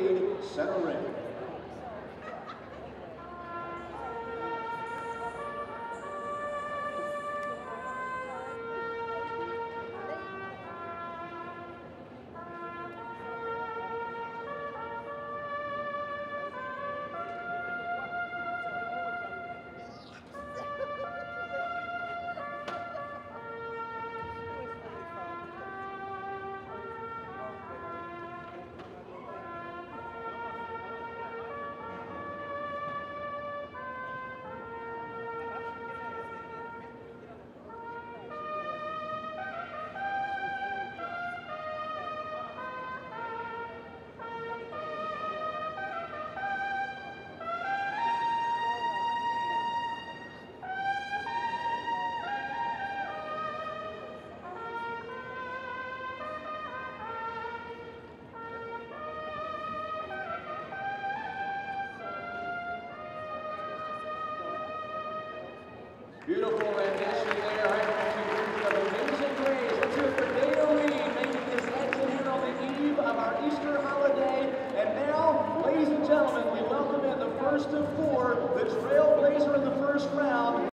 lead, center ring. Beautiful rendition there, of Amazing Grace. Let's hear it for Dana Reed, making this exit here on the eve of our Easter holiday. And now, ladies and gentlemen, we welcome in the first of four, the trail